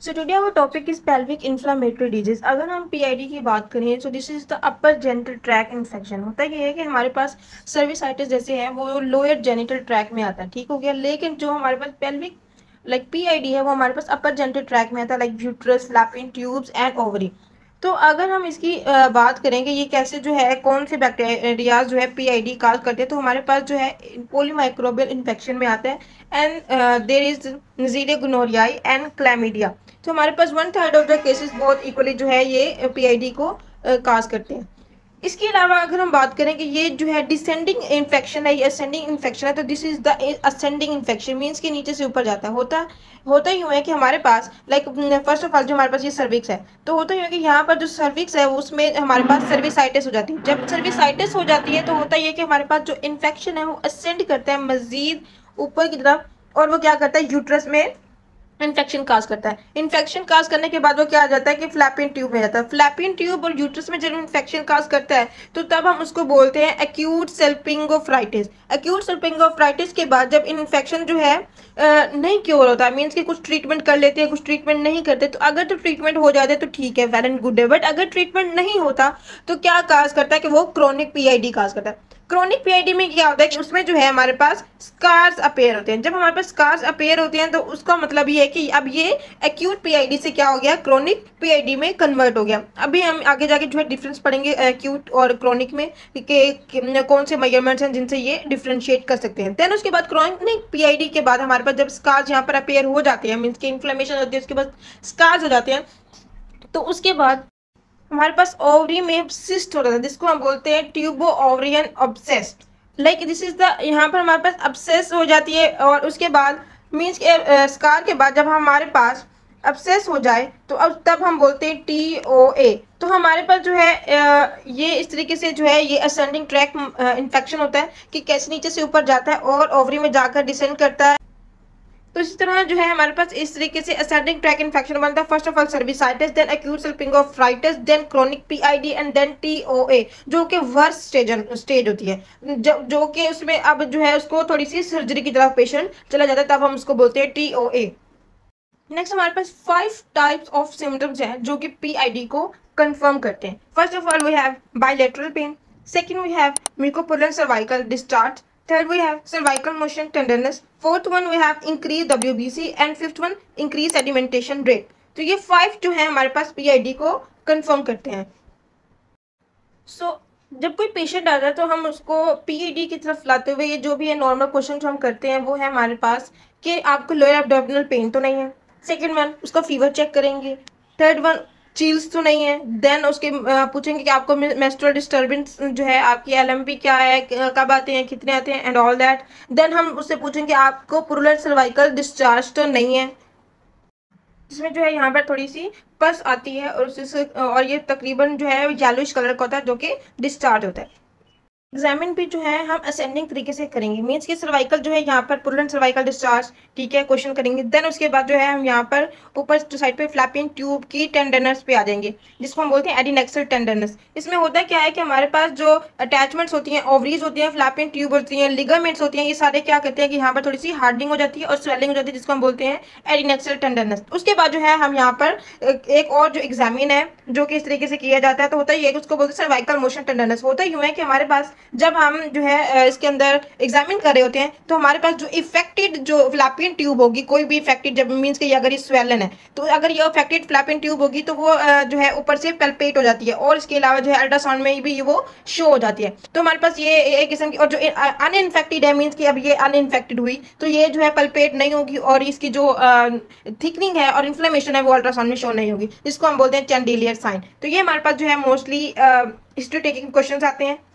So today our topic is pelvic inflammatory disease. अगर हम PID की बात करें तो this is the upper genital tract infection. होता ये है कि हमारे पास सर्विसाइटिस जैसे है वो लोअर जेनिटल ट्रैक में आता है, ठीक हो गया। लेकिन जो हमारे पास पेल्विक PID है वो हमारे पास अपर जेनिटल ट्रैक में आता है, like uterus, fallopian tubes and ovary. तो अगर हम इसकी बात करें कि ये कैसे जो है कौन से बैक्टीरिया जो है PID काज करते हैं, तो हमारे पास जो है पोलीमाइक्रोबियल इन्फेक्शन में आता है and there is Neisseria gonorrhoeae and chlamydia. तो हमारे पास 1/3 ऑफ द केसेस बहुत इक्वली जो है ये PID को काज करते हैं। इसके अलावा अगर हम बात करें कि ये जो है डिसेंडिंग इन्फेक्शन है, ये असेंडिंग इन्फेक्शन है, तो this is the ascending infection means कि नीचे से ऊपर जाता है। होता ही हुआ है कि हमारे पास फर्स्ट ऑफ ऑल जो हमारे पास ये सर्विक्स है, तो होता ही है कि यहाँ पर जो सर्विक्स है उसमें हमारे पास सर्विसाइटिस हो जाती है। जब सर्विसाइटिस हो जाती है तो होता ही है कि हमारे पास जो इन्फेक्शन है वो असेंड करता है मजीद ऊपर की तरफ, और वो क्या करता है यूट्रस में इन्फेक्शन काज करता है। इन्फेक्शन काज करने के बाद वो क्या आ जाता है कि फ्लैपियन ट्यूब में जाता है। फ्लैपियन ट्यूब और यूट्रस में जब इन्फेक्शन काज करता है तो तब हम उसको बोलते हैं एक्यूट सल्पिंगोफ्राइटिस। एक्यूट सल्पिंगोफ्राइटिस के बाद जब इन्फेक्शन जो है नहीं क्योर होता, मीन्स कि कुछ ट्रीटमेंट कर लेते हैं, कुछ ट्रीटमेंट नहीं करते, तो अगर तो ट्रीटमेंट हो जाते तो ठीक है, वेल एंड गुड है। बट अगर ट्रीटमेंट नहीं होता तो क्या काज करता है कि वो क्रोनिक PID काज करता है। क्रोनिक PID में क्या होता है कि उसमें जो है हमारे पास स्कार्स अपेयर होते हैं। जब हमारे पास स्कार्स अपेयर होते हैं तो उसका मतलब ये है कि अब ये एक्यूट PID से क्या हो गया, क्रोनिक PID में कन्वर्ट हो गया। अभी हम आगे जाके जो है डिफरेंस पढ़ेंगे एक्यूट और क्रोनिक में कि कौन से मेजरमेंट्स हैं जिनसे ये डिफ्रेंशिएट कर सकते हैं। देन उसके बाद क्रोनिक PID के बाद हमारे पास जब स्कार्स यहाँ पर अपेयर हो जाते हैं, मीन्स की इन्फ्लेमेशन होती है, उसके बाद स्कार्स हो जाते हैं, तो उसके बाद हमारे पास ओवरी में सिस्ट हो रहा था जिसको हम बोलते हैं tubo ovarian abscess. Like this is the, यहाँ पर हमारे पास अब्सेस हो जाती है, और उसके बाद मीन्स स्कार के बाद जब हमारे पास अब्सेस हो जाए तो अब तब हम बोलते हैं TOA। तो हमारे पास जो है ये इस तरीके से जो है ये असेंडिंग ट्रैक इन्फेक्शन होता है कि कैसे नीचे से ऊपर जाता है और ओवरी में जाकर डिसेंड करता है। तो इसी तरह जो है हमारे पास इस तरीके से असेंडिंग ट्रैक इन्फेक्शन बनता है। First of all cervicitis, then acute salpingoophoritis, then chronic PID and then TOA, जो कि वर्स्ट स्टेज होती है, जो कि उसमें अब जो है उसको थोड़ी सी सर्जरी की तरफ पेशेंट चला जाता है, तब हम उसको बोलते हैं TOA। नेक्स्ट हमारे पास 5 टाइप्स ऑफ सिम्टम्स हैं जो कि PID को कंफर्म करते हैं। First of all we have bilateral pain, second we have mucopurulent cervical discharge, third we have cervical motion tenderness, fourth one we have increased WBC and fifth one increased sedimentation rate। तो ये 5 जो है हमारे पास PID को confirm करते हैं। जब कोई पेशेंट आता है तो हम उसको PID की तरफ लाते हुए ये जो भी है नॉर्मल क्वेश्चन जो हम करते हैं वो है हमारे पास कि आपको लोअर एब्डोमिनल पेन तो नहीं है। सेकेंड वन उसका फीवर चेक करेंगे। थर्ड वन चील्स तो नहीं है। देन उसके पूछेंगे कि आपको मेंस्ट्रुअल डिस्टर्बेंस जो है, आपकी LMP क्या है, कब आते हैं, कितने आते हैं एंड ऑल दैट। देन हम उससे पूछेंगे आपको पुरुलर सर्वाइकल डिस्चार्ज तो नहीं है, जिसमें जो है यहाँ पर थोड़ी सी पस आती है और ये तकरीबन जो है येलोइश कलर का होता है जो कि डिस्चार्ज होता है। एग्जामिन भी जो है हम असेंडिंग तरीके से करेंगे, मीन्स की सर्वाइकल जो है यहाँ पर पुरुलेंट सर्वाइकल डिस्चार्ज, ठीक है, क्वेश्चन करेंगे। देन उसके बाद जो है हम यहाँ पर ऊपर साइड पे फ्लैपियन ट्यूब की टेंडरनेस पे आ जाएंगे, जिसको हम बोलते हैं एडिनेक्सल टेंडरनेस। इसमें होता क्या है कि हमारे पास जो अटैचमेंट्स होती हैं, ओवरीज होती हैं, फ्लैपियन ट्यूब होती हैं, लिगामेंट्स होती हैं, ये सारे क्या करते हैं कि यहाँ पर थोड़ी सी हार्डनिंग हो जाती है और स्वेलिंग हो जाती है, जिसको हम बोलते हैं एडिनेक्सल टेंडरनेस। उसके बाद जो है हम यहाँ पर एक और जो एग्जामिन है जो कि इस तरीके से किया जाता है, तो होता ही है उसको बोलते हैं सर्वाइकल मोशन टेंडरनेस। होता ही है कि हमारे पास जब हम जो है इसके अंदर एग्जामिन कर रहे होते हैं तो हमारे पास जो इफेक्टेड जो फ्लैपियन ट्यूब होगी, कोई भी इफेक्टेड, जब मीन्स कि अगर ये स्वेलन है तो अगर ये इफेक्टेड फ्लैपियन ट्यूब होगी तो वो जो है ऊपर से पल्पेट हो जाती है, और इसके अलावा जो है अल्ट्रासाउंड में भी वो शो हो जाती है। तो हमारे पास ये एक किस्म की, और जो अनइन्फेक्टेड है, मीन्स कि अब ये अनइन्फेक्टेड हुई तो ये जो है पल्पेट नहीं होगी, और इसकी जो थिकनिंग है और इन्फ्लेमेशन है वो अल्ट्रासाउंड में शो नहीं होगी, जिसको हम बोलते हैं चैंडिलियर साइन। तो ये हमारे पास जो है मोस्टली हिस्ट्री टेकिंग क्वेश्चन आते हैं।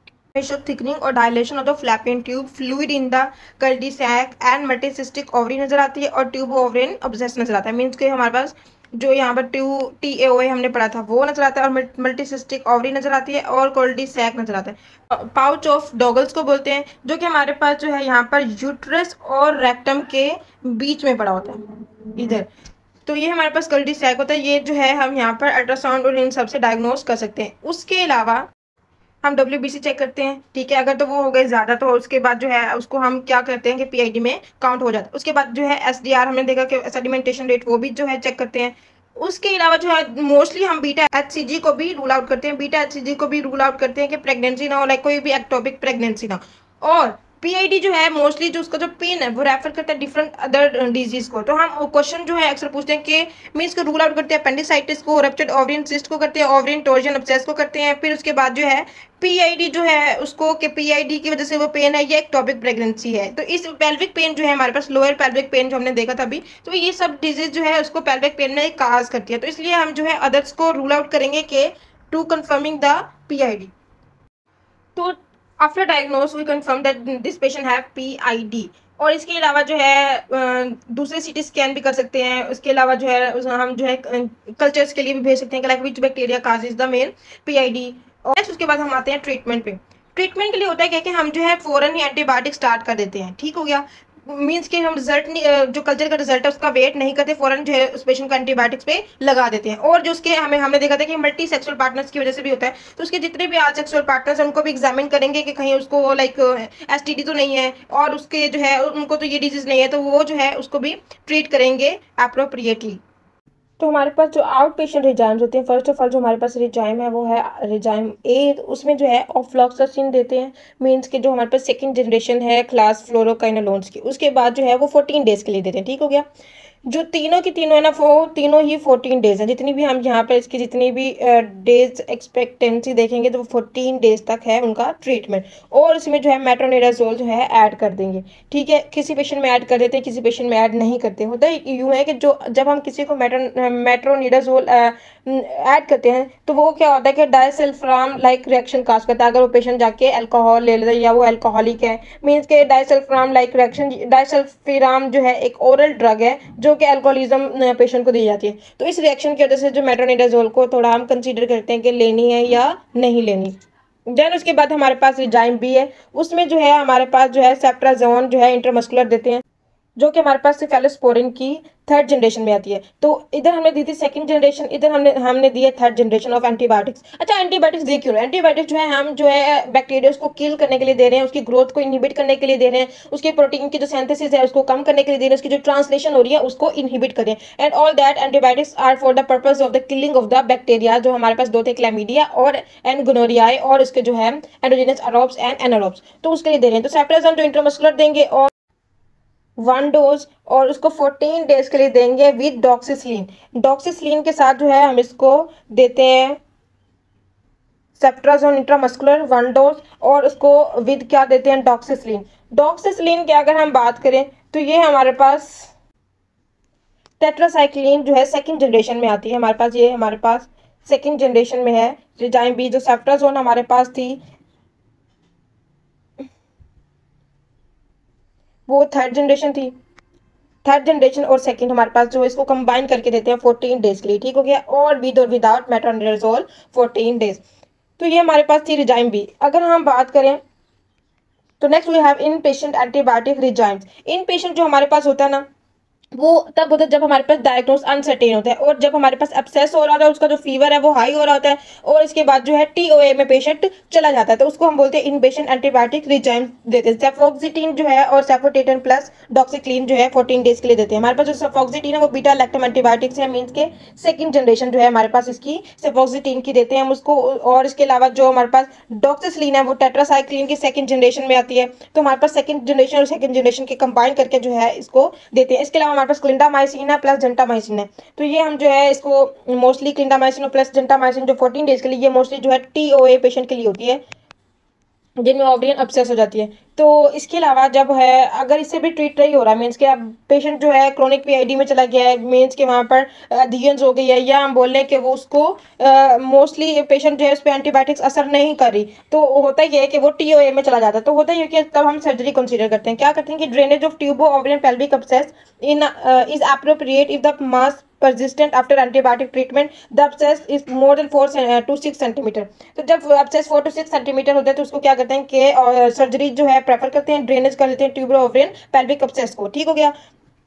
थिकनिंग और dilation of the fallopian tube, fluid in the cul-de-sac and multicystic ovary नजर आती है, और ट्यूब ओवरियन ऑब्सेस नजर आता है। मीन्स के हमारे पास जो यहाँ पर TAOA हमने पढ़ा था वो नजर आता है, और मल्टीसिस्टिक ओवरी नजर आती है, और कल्टीसैक नजर आता है। पाउच ऑफ डॉगल्स को बोलते हैं, जो कि हमारे पास जो है यहाँ पर यूट्रस और रेक्टम के बीच में पड़ा होता है इधर। तो ये हमारे पास कल्टीसैक होता है, ये जो है हम यहाँ पर अल्ट्रासाउंड और इन सब से डायग्नोज कर सकते हैं। उसके अलावा हम WBC चेक करते हैं, ठीक है। अगर तो वो हो गए ज़्यादा तो उसके बाद जो है उसको हम क्या करते हैं कि PID में काउंट हो जाता है। उसके बाद जो है SDR हमने देखा कि सेडिमेंटेशन रेट, वो भी जो है चेक करते हैं। उसके अलावा जो है मोस्टली हम बीटा HCG को भी रूल आउट करते हैं, बीटा HCG को भी रूल आउट करते हैं कि प्रेगनेंसी ना हो, लाइक कोई भी एक्टोपिक प्रेगनेंसी ना। और PID जो है मोस्टली जो उसका जो पेन है वो रेफर करता है डिफरेंट अदर डिजीज को। तो हम क्वेश्चन जो है अक्सर पूछते हैं कि मीन्स को रूल आउट करते हैं अपेंडिसाइटिस को, रप्चर्ड ओवरियन सिस्ट को करते हैं, ओवरियन टोर्जन अब्सेस को करते हैं। फिर उसके बाद जो है PID जो है उसको कि PID की वजह से वो पेन है, ये एक्टोपिक प्रेगनेंसी है। तो इस पेल्विक पेन जो है हमारे पास लोअर पेल्विक पेन जो हमने देखा था अभी, तो ये सब डिजीज जो है उसको पेल्विक पेन में काज करती है। तो इसलिए हम जो है अदर्स को रूल आउट करेंगे कि टू कंफर्मिंग द PID। तो after diagnose we confirm that this patient have PID। और इसके अलावा जो है दूसरे CT स्कैन भी कर सकते हैं। उसके अलावा जो है हम जो है कल्चर्स के लिए भी भेज सकते हैं, like which bacteria causes the main PID। और नेक्स्ट उसके बाद हम आते हैं ट्रीटमेंट पे। ट्रीटमेंट के लिए होता है क्या कि हम जो है फौरन ही एंटीबायोटिक स्टार्ट कर देते हैं, ठीक हो गया। मीन्स कि हम रिजल्ट जो कल्चर का रिजल्ट है उसका वेट नहीं करते, फौरन जो है उस पेशेंट को एंटीबायोटिक्स पे लगा देते हैं। और जो उसके हमने देखा था कि मल्टी सेक्सुअल पार्टनर्स की वजह से भी होता है, तो उसके जितने भी आज सेक्सुअल पार्टनर्स हैं उनको भी एग्जामिन करेंगे कि कहीं उसको लाइक STD तो नहीं है, और उसके जो है उनको तो ये डिजीज नहीं है, तो वो जो है उसको भी ट्रीट करेंगे अप्रोप्रिएटली। तो हमारे पास जो आउट पेशेंट रिजाइम्स होते हैं, फर्स्ट ऑफ ऑल जो हमारे पास रिजाइम है वो है रिजाइम A। उसमें जो है ऑफ्लॉक्सासिन देते हैं, मीन्स के जो हमारे पास सेकंड जनरेशन है क्लास फ्लोरोकाइनोलोन्स की। उसके बाद जो है वो 14 डेज के लिए देते हैं, ठीक हो गया। जो तीनों की तीनों है ना, वो तीनों ही 14 डेज हैं। जितनी भी हम यहाँ पर इसकी जितनी भी डेज एक्सपेक्टेंसी देखेंगे तो वो 14 डेज तक है उनका ट्रीटमेंट। और इसमें जो है मेट्रोनिडाजोल जो है ऐड कर देंगे, ठीक है। किसी पेशेंट में ऐड कर देते हैं, किसी पेशेंट में ऐड नहीं करते। होता है यूँ है कि जो जब हम किसी को मेट्रोनिडाजोल ऐड करते हैं तो वो क्या होता है कि डायसल्फाम लाइक रिएक्शन काज करता है। अगर वो पेशेंट जाके अल्कोहल ले लेता है या वो अल्कोहलिक है, मीन्स के डायसल्फाम लाइक रिएक्शन, डायसल्फिराम जो है एक ओरल ड्रग है जो कि अल्कोहलिज्म पेशेंट को दी जाती है। तो इस रिएक्शन की वजह से जो मेट्रोनिडाजोल को थोड़ा हम कंसीडर करते हैं कि लेनी है या नहीं लेनी। देन उसके बाद हमारे पास रिजाइम B है। उसमें जो है हमारे पास जो है सेफ्ट्राजोन जो है इंट्रामस्कुलर देते हैं, जो कि हमारे पास सेफेलोस्पोरिन की थर्ड जनरेशन में आती है। तो इधर हमने दी थी सेकंड जनरेशन, इधर हमने दी है थर्ड जनरेशन ऑफ एंटीबायोटिक्स। अच्छा, एंटीबायोटिक्स दे क्यों रहे हैं? एंटीबायोटिक्स जो है हम जो है बैक्टीरिया को किल करने के लिए दे रहे हैं, उसकी ग्रोथ को इनहिबिट करने के लिए दे रहे हैं, उसके प्रोटीन की जो सिंथेसिस है उसको कम करने के लिए दे रहे हैं, उसकी जो ट्रांसलेशन हो रही है उसको इनहिबिट करें। And all that antibiotics are for the purpose of the killing of the bacteria. जो हमारे पास दो थे, क्लैमिडिया और एंड गोनोरियाई, और उसके जो है एंडोजेनस अरोब्स एंड एनारोब्स, तो उसके लिए दे रहे हैं। तो सेफ्ट्राजोन जो इंट्रामस्कुलर देंगे और 1 डोज, और उसको 14 डेज के लिए देंगे विद डॉक्सिसिलीन। डॉक्सिसिलीन के साथ जो है हम इसको देते हैं सेफ्ट्राजोन इंट्रामस्कुलर 1 डोज, और उसको विद क्या देते हैं, डॉक्सिसिलीन। डॉक्सिसिलीन की अगर हम बात करें तो ये हमारे पास टेट्रासाइक्लिन जो है सेकंड जनरेशन में आती है हमारे पास, ये हमारे पास सेकंड जनरेशन में है रिजाइम B। जो सेफ्ट्राजोन हमारे पास थी वो थर्ड जनरेशन थी। थर्ड जनरेशन और सेकंड हमारे पास जो इसको कंबाइन करके देते हैं 14 डेज के लिए, ठीक हो गया। और विद और विदाउट मेट्रोनिडाजोल 14 डेज। तो ये हमारे पास थी रिजाइम B। अगर हम बात करें तो next we have inpatient antibiotic regimes. Inpatient जो हमारे पास होता है ना, वो तब होता है जब हमारे पास डायग्नोस अनसर्टेन होता है, और जब हमारे पास एब्सेस हो रहा होता है, उसका जो फीवर है वो हाई हो रहा होता है, और इसके बाद जो है TOA में पेशेंट चला जाता है, तो उसको हम बोलते हैं इन पेशेंट एंटीबायोटिक रिजाइम देते हैं। सेफोक्सिटीन जो है और सेफोटेटन प्लस डॉक्सीक्लीन जो है 14 डेज के लिए देते हैं। हमारे पास जो सेफोक्सिटीन है वो बीटा लैक्टम एंटीबायोटिक्स है, मीन्स के सेकंड जनरेशन जो है हमारे पास इसकी सेफोक्सिटीन की देते हैं हम उसको। और इसके अलावा जो हमारे पास डॉक्सिसिलीन है वो टेट्रासाइक्लिन की सेकंड जनरेशन में आती है। तो हमारे पास सेकंड जनरेशन और सेकंड जनरेशन के कंबाइन करके जो है इसको देते हैं। इसके अलावा हमारे पास क्लिंडामाइसिन है प्लस जेंटामाइसिन है। तो ये हम जो है इसको मोस्टली क्लिंडामाइसिन और प्लस जेंटामाइसिन जो 14 डेज के लिए, ये मोस्टली जो है TOA पेशेंट के लिए होती है जिनमें ओवरियन अब्सेस हो जाती है। तो इसके अलावा जब है अगर इससे भी ट्रीट नहीं हो रहा, मीन्स के अब पेशेंट जो है क्रोनिक PID में चला गया है, मीन्स के वहाँ पर एडिहेंस हो गई है, या हम बोल रहे हैं कि वो उसको मोस्टली पेशेंट जो है उस पर एंटीबायोटिक्स असर नहीं कर रही, तो होता ही है कि वो TOA में चला जाता है। तो होता ही है कि तब हम सर्जरी कंसीडर करते हैं। क्या करते हैं कि drainage of tubo ovarian pelvic abscess in is appropriate if the mass persistent after antibiotic treatment, the abscess is more than 4 to 6 centimetre. तो जब abscess 4 to 6 सेंटीमीटर होता है तो उसको क्या करते हैं कि सर्जरी जो है प्रेफर करते हैं, ड्रेनेज कर लेते हैं ट्यूबरो ओवरियन पेल्विक अब्सेस को, ठीक हो गया।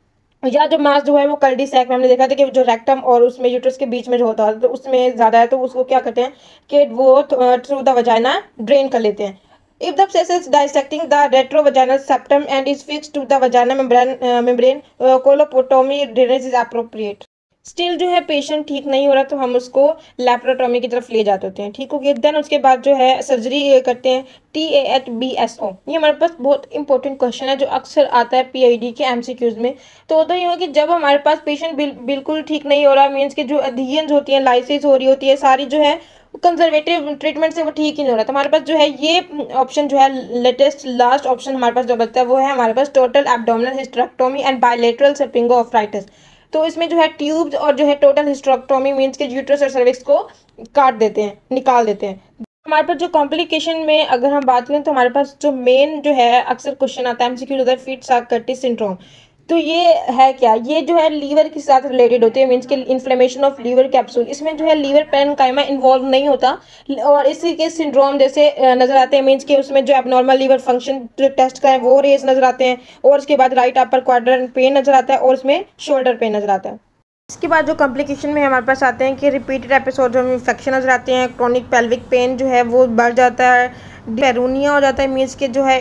या जो मास जो है वो कल्डी सैक में हमने देखा था कि जो रेक्टम और उसमें यूट्रस के बीच में जो होता है तो उसमें ज़्यादा है, तो उसको क्या करते हैं कि वो थ्रू द वजाइना ड्रेन कर लेते हैं. If the abscess is dissecting the retrovaginal septum and is fixed to the vaginal membrane, colopotomy drainage is appropriate. Still जो है पेशेंट ठीक नहीं हो रहा तो हम उसको लेप्रोटॉमी की तरफ ले जाते होते हैं. ठीक हो गया. देन उसके बाद जो है सर्जरी करते हैं. TAHBSO, ये हमारे पास बहुत इंपॉर्टेंट क्वेश्चन है जो अक्सर आता है PID के MCQs में. तो होता ये हो कि जब हमारे पास पेशेंट बिल्कुल ठीक नहीं हो रहा, मीन्स कि जो अधीयंस होती हैं, लाइसिस हो रही होती है, सारी जो है कंजर्वेटिव ट्रीटमेंट से वो ठीक ही नहीं हो रहा, तो हमारे पास जो है ये ऑप्शन जो है लेटेस्ट लास्ट ऑप्शन हमारे पास जो बचता है वो है हमारे पास total abdominal hysterectomy and bilateral salpingoophoritis. तो इसमें जो है ट्यूब्स और जो है टोटल हिस्टेरेक्टोमी मीन्स के यूट्रस और सर्विक्स को काट देते हैं, निकाल देते हैं. हमारे पास जो कॉम्प्लिकेशन में अगर हम बात करें तो हमारे पास जो मेन जो है अक्सर क्वेश्चन आता है MCQ होता है फिट्स-कर्टिस सिंड्रोम. तो ये है क्या, ये जो है लीवर के साथ रिलेटेड होती है, मीन्स के इन्फ्लेमेशन ऑफ लीवर कैप्सूल. इसमें जो है लीवर पेरेन्काइमा इन्वॉल्व नहीं होता और इसी के सिंड्रोम जैसे नजर आते हैं, मीन्स के उसमें जो एबनॉर्मल लीवर फंक्शन जो टेस्ट का है वो रेस नजर आते हैं, और उसके बाद राइट अपर क्वाड्रेंट पेन नजर आता है और उसमें शोल्डर पेन नजर आता है. इसके बाद जो कॉम्प्लिकेशन में हमारे पास आते हैं कि रिपीटेड एपिसोड में इन्फेक्शन नजर आते हैं, क्रोनिक पेल्विक पेन जो है वो बढ़ जाता है, पेरूनिया हो जाता है, मीन्स के जो है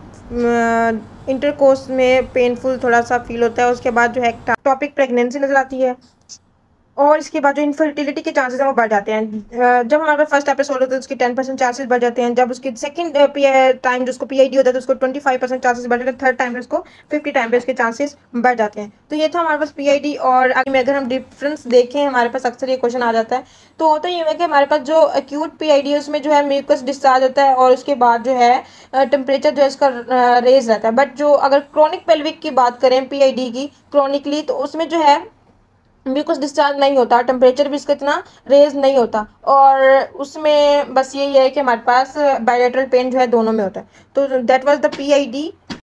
इंटरकोर्स में पेनफुल थोड़ा सा फील होता है. उसके बाद जो है टॉपिक प्रेगनेंसी नजर आती है, और इसके बाद जो इनफर्टिलिटी के चांसेस हैं वो बढ़ जाते हैं. जब हमारे पास फर्स्ट एपिसोड होता है तो उसके 10% चांसेस बढ़ जाते हैं. जब उसके सेकंड टाइम जो उसको PID होता है तो उसको 25% चांसेस बढ़ जाते हैं. थर्ड टाइम पे उसको 50 टाइम पे उसके चांसेस बढ़ जाते हैं. तो ये था हमारे पास PID. और आगे में अगर हम डिफरेंस देखें, हमारे पास अक्सर ये क्वेश्चन आ जाता है. तो होता ये है कि हमारे पास जो एक्यूट PID है उसमें जो है म्यूकस डिस्चार्ज होता है और उसके बाद जो है टेम्परेचर जो है इसका रेज रहता है. बट जो अगर क्रोनिक पेल्विक की बात करें PID की क्रोनिकली, तो उसमें जो है म्यूकस डिस्चार्ज नहीं होता, टेम्परेचर भी इसका इतना रेज नहीं होता, और उसमें बस यही है कि हमारे पास बायलेटरल पेन जो है दोनों में होता है. तो दैट वाज द PID